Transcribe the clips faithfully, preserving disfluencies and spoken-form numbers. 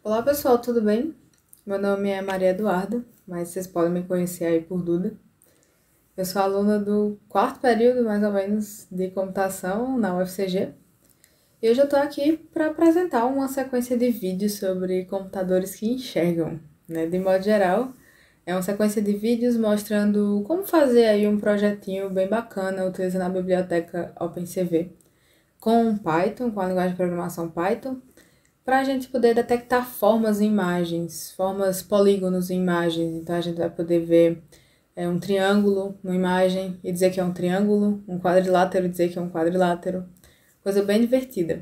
Olá pessoal, tudo bem? Meu nome é Maria Eduarda, mas vocês podem me conhecer aí por Duda. Eu sou aluna do quarto período, mais ou menos, de computação na U F C G. E hoje eu estou aqui para apresentar uma sequência de vídeos sobre computadores que enxergam, né? De modo geral, é uma sequência de vídeos mostrando como fazer aí um projetinho bem bacana utilizando a biblioteca OpenCV com Python, com a linguagem de programação Python, para a gente poder detectar formas em imagens, formas polígonos em imagens. Então a gente vai poder ver é, um triângulo numa imagem e dizer que é um triângulo, um quadrilátero e dizer que é um quadrilátero. Coisa bem divertida.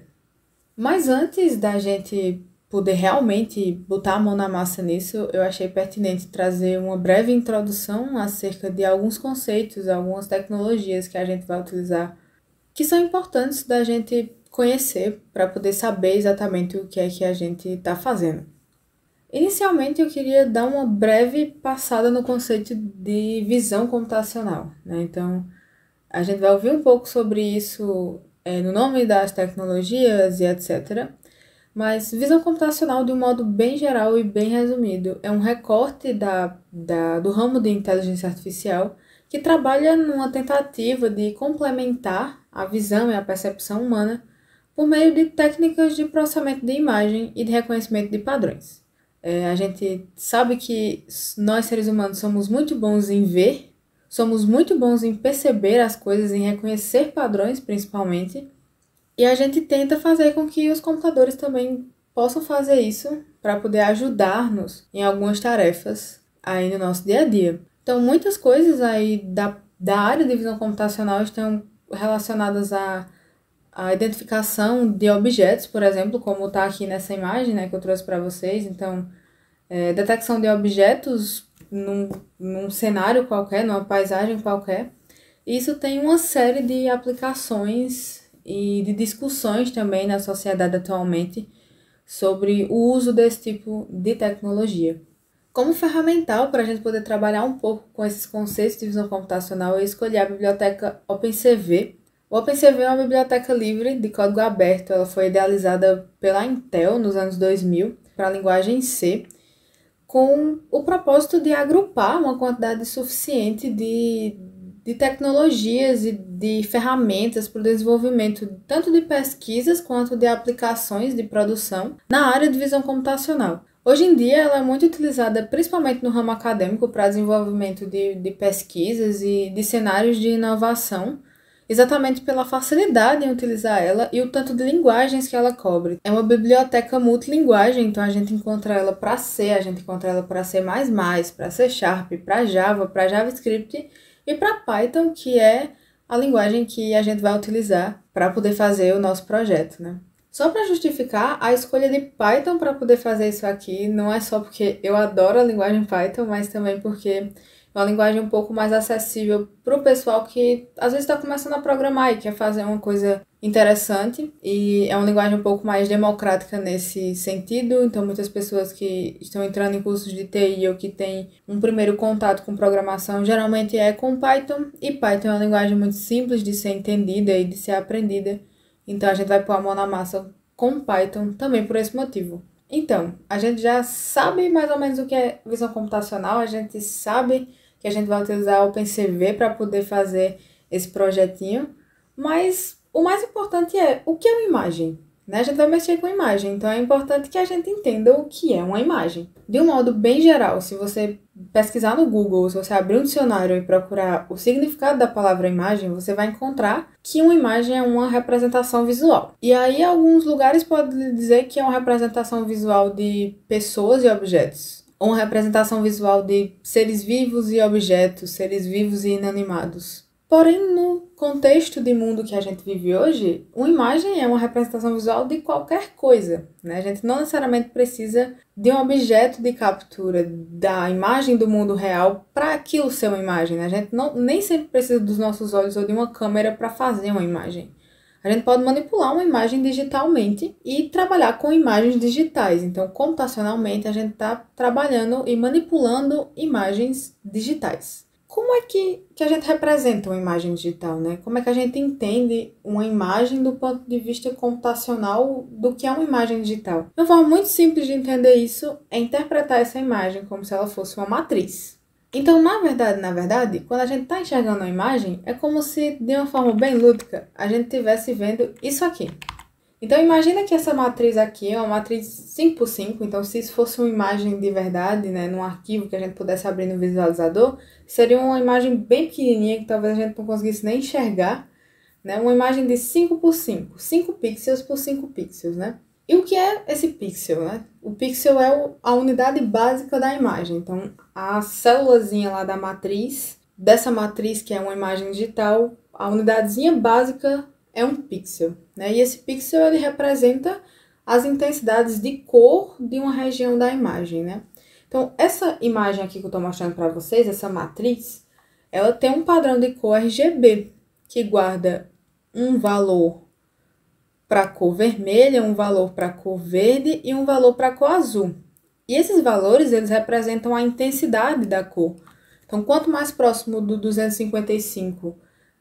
Mas antes da gente poder realmente botar a mão na massa nisso, eu achei pertinente trazer uma breve introdução acerca de alguns conceitos, algumas tecnologias que a gente vai utilizar, que são importantes da gente conhecer para poder saber exatamente o que é que a gente está fazendo. Inicialmente, eu queria dar uma breve passada no conceito de visão computacional, né? Então, a gente vai ouvir um pouco sobre isso é, no nome das tecnologias e etcétera. Mas visão computacional, de um modo bem geral e bem resumido, é um recorte da, da, do ramo de inteligência artificial que trabalha numa tentativa de complementar a visão e a percepção humana por meio de técnicas de processamento de imagem e de reconhecimento de padrões. É, a gente sabe que nós, seres humanos, somos muito bons em ver, somos muito bons em perceber as coisas, em reconhecer padrões, principalmente, e a gente tenta fazer com que os computadores também possam fazer isso para poder ajudar-nos em algumas tarefas aí no nosso dia a dia. Então, muitas coisas aí da, da área de visão computacional estão relacionadas a a identificação de objetos, por exemplo, como está aqui nessa imagem, né, que eu trouxe para vocês. Então, é, detecção de objetos num, num cenário qualquer, numa paisagem qualquer. Isso tem uma série de aplicações e de discussões também na sociedade atualmente sobre o uso desse tipo de tecnologia. Como ferramental para a gente poder trabalhar um pouco com esses conceitos de visão computacional, eu escolhi a biblioteca OpenCV. O OpenCV é uma biblioteca livre de código aberto. Ela foi idealizada pela Intel nos anos dois mil para a linguagem C, com o propósito de agrupar uma quantidade suficiente de, de tecnologias e de ferramentas para o desenvolvimento tanto de pesquisas quanto de aplicações de produção na área de visão computacional. Hoje em dia, ela é muito utilizada principalmente no ramo acadêmico para desenvolvimento de, de pesquisas e de cenários de inovação, exatamente pela facilidade em utilizar ela e o tanto de linguagens que ela cobre. É uma biblioteca multilinguagem, então a gente encontra ela para C, a gente encontra ela para C mais mais, para C Sharp, para Java, para JavaScript e para Python, que é a linguagem que a gente vai utilizar para poder fazer o nosso projeto, né? Só para justificar, a escolha de Python para poder fazer isso aqui não é só porque eu adoro a linguagem Python, mas também porque é uma linguagem um pouco mais acessível para o pessoal que às vezes está começando a programar e quer fazer uma coisa interessante. E é uma linguagem um pouco mais democrática nesse sentido. Então, muitas pessoas que estão entrando em cursos de T I ou que têm um primeiro contato com programação, geralmente é com Python. E Python é uma linguagem muito simples de ser entendida e de ser aprendida. Então, a gente vai pôr a mão na massa com Python também por esse motivo. Então, a gente já sabe mais ou menos o que é visão computacional, a gente sabe que a gente vai utilizar o OpenCV para poder fazer esse projetinho, mas o mais importante é o que é uma imagem, né? A gente vai mexer com imagem, então é importante que a gente entenda o que é uma imagem. De um modo bem geral, se você pesquisar no Google, se você abrir um dicionário e procurar o significado da palavra imagem, você vai encontrar que uma imagem é uma representação visual. E aí, alguns lugares podem dizer que é uma representação visual de pessoas e objetos, ou uma representação visual de seres vivos e objetos, seres vivos e inanimados. Porém, no contexto de mundo que a gente vive hoje, uma imagem é uma representação visual de qualquer coisa, né? A gente não necessariamente precisa de um objeto de captura da imagem do mundo real para aquilo ser uma imagem, né? A gente não, nem sempre precisa dos nossos olhos ou de uma câmera para fazer uma imagem. A gente pode manipular uma imagem digitalmente e trabalhar com imagens digitais. Então, computacionalmente, a gente está trabalhando e manipulando imagens digitais. como é que, que a gente representa uma imagem digital, né? Como é que a gente entende uma imagem do ponto de vista computacional do que é uma imagem digital? Uma forma muito simples de entender isso é interpretar essa imagem como se ela fosse uma matriz. Então, na verdade, na verdade, quando a gente está enxergando uma imagem, é como se, de uma forma bem lúdica, a gente estivesse vendo isso aqui. Então, imagina que essa matriz aqui é uma matriz cinco por cinco, então se isso fosse uma imagem de verdade, né, num arquivo que a gente pudesse abrir no visualizador, seria uma imagem bem pequenininha que talvez a gente não conseguisse nem enxergar, né, uma imagem de cinco por cinco, cinco pixels por cinco pixels, né? E o que é esse pixel, né? O pixel é a unidade básica da imagem, então a célulazinha lá da matriz, dessa matriz que é uma imagem digital, a unidadezinha básica é um pixel, né? E esse pixel ele representa as intensidades de cor de uma região da imagem, né? Então, essa imagem aqui que eu estou mostrando para vocês, essa matriz, ela tem um padrão de cor R G B, que guarda um valor para a cor vermelha, um valor para a cor verde e um valor para a cor azul. E esses valores, eles representam a intensidade da cor. Então, quanto mais próximo do duzentos e cinquenta e cinco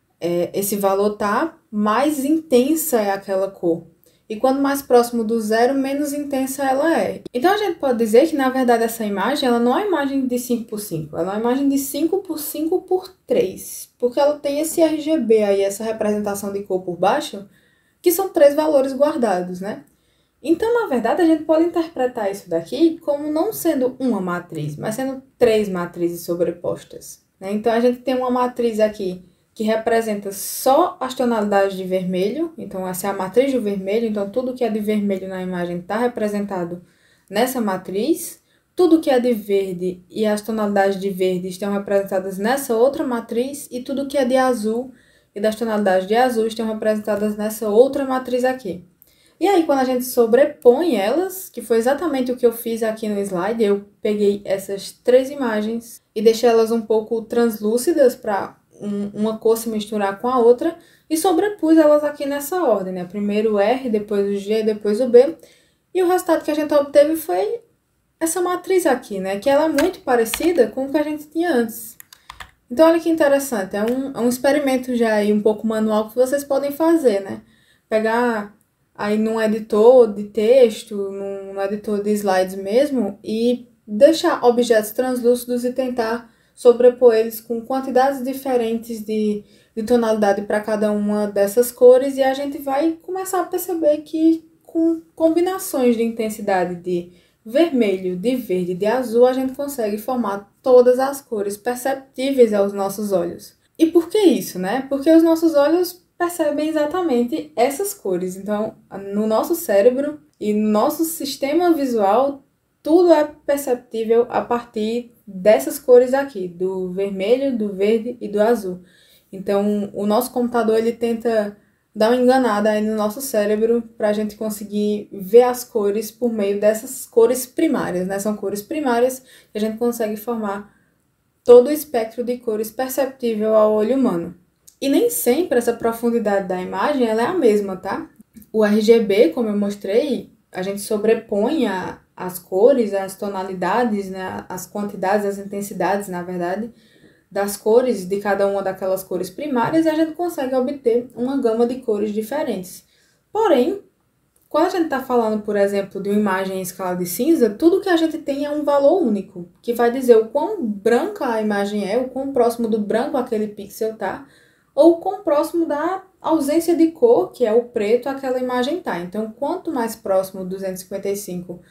é, esse valor tá, mais intensa é aquela cor. E quanto mais próximo do zero, menos intensa ela é. Então, a gente pode dizer que, na verdade, essa imagem, ela não é uma imagem de cinco por cinco, ela é uma imagem de cinco por cinco por três, porque ela tem esse R G B aí, essa representação de cor por baixo, que são três valores guardados, né? Então, na verdade, a gente pode interpretar isso daqui como não sendo uma matriz, mas sendo três matrizes sobrepostas, né? Então, a gente tem uma matriz aqui que representa só as tonalidades de vermelho, então essa é a matriz do vermelho, então tudo que é de vermelho na imagem está representado nessa matriz, tudo que é de verde e as tonalidades de verde estão representadas nessa outra matriz, e tudo que é de azul e das tonalidades de azul estão representadas nessa outra matriz aqui. E aí, quando a gente sobrepõe elas, que foi exatamente o que eu fiz aqui no slide, eu peguei essas três imagens e deixei elas um pouco translúcidas para uma cor se misturar com a outra e sobrepus elas aqui nessa ordem, né? Primeiro o R, depois o G, depois o B. E o resultado que a gente obteve foi essa matriz aqui, né? Que ela é muito parecida com o que a gente tinha antes. Então, olha que interessante. É um, é um experimento já aí um pouco manual que vocês podem fazer, né? Pegar aí num editor de texto, num editor de slides mesmo, e deixar objetos translúcidos e tentar sobrepor eles com quantidades diferentes de, de tonalidade para cada uma dessas cores, e a gente vai começar a perceber que com combinações de intensidade de vermelho, de verde e de azul, a gente consegue formar todas as cores perceptíveis aos nossos olhos. E por que isso, né? Porque os nossos olhos percebem exatamente essas cores. Então, no nosso cérebro e no nosso sistema visual, tudo é perceptível a partir dessas cores aqui, do vermelho, do verde e do azul. Então, o nosso computador, ele tenta dar uma enganada aí no nosso cérebro para a gente conseguir ver as cores por meio dessas cores primárias, né? São cores primárias que a gente consegue formar todo o espectro de cores perceptível ao olho humano. E nem sempre essa profundidade da imagem ela é a mesma, tá? O R G B, como eu mostrei, a gente sobrepõe a, as cores, as tonalidades, né? As quantidades, as intensidades, na verdade, das cores, de cada uma daquelas cores primárias, e a gente consegue obter uma gama de cores diferentes. Porém, quando a gente está falando, por exemplo, de uma imagem em escala de cinza, tudo que a gente tem é um valor único, que vai dizer o quão branca a imagem é, o quão próximo do branco aquele pixel tá, ou o quão próximo da ausência de cor, que é o preto, aquela imagem tá. Então, quanto mais próximo do duzentos e cinquenta e cinco,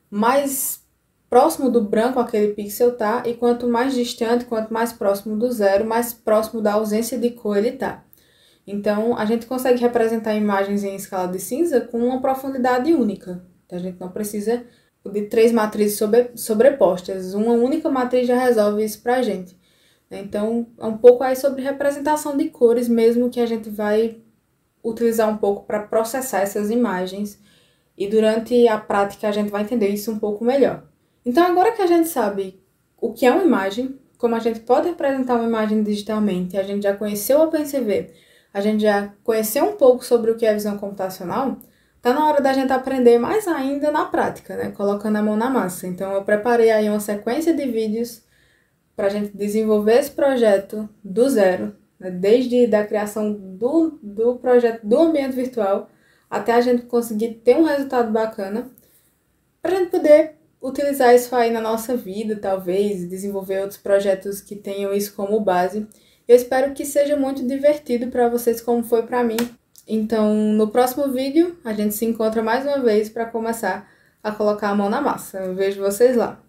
mais próximo do branco aquele pixel tá, e quanto mais distante, quanto mais próximo do zero, mais próximo da ausência de cor ele tá. Então, a gente consegue representar imagens em escala de cinza com uma profundidade única. Então, a gente não precisa de três matrizes sobre, sobrepostas. Uma única matriz já resolve isso pra gente. Então, é um pouco aí sobre representação de cores mesmo, que a gente vai utilizar um pouco para processar essas imagens. E durante a prática a gente vai entender isso um pouco melhor. Então, agora que a gente sabe o que é uma imagem, como a gente pode representar uma imagem digitalmente, a gente já conheceu o OpenCV, a gente já conheceu um pouco sobre o que é visão computacional, tá na hora da gente aprender mais ainda na prática, né? Colocando a mão na massa. Então, eu preparei aí uma sequência de vídeos para a gente desenvolver esse projeto do zero, né? Desde a criação do, do projeto do ambiente virtual até a gente conseguir ter um resultado bacana, para a gente poder utilizar isso aí na nossa vida, talvez, desenvolver outros projetos que tenham isso como base. Eu espero que seja muito divertido para vocês, como foi para mim. Então, no próximo vídeo, a gente se encontra mais uma vez para começar a colocar a mão na massa. Eu vejo vocês lá.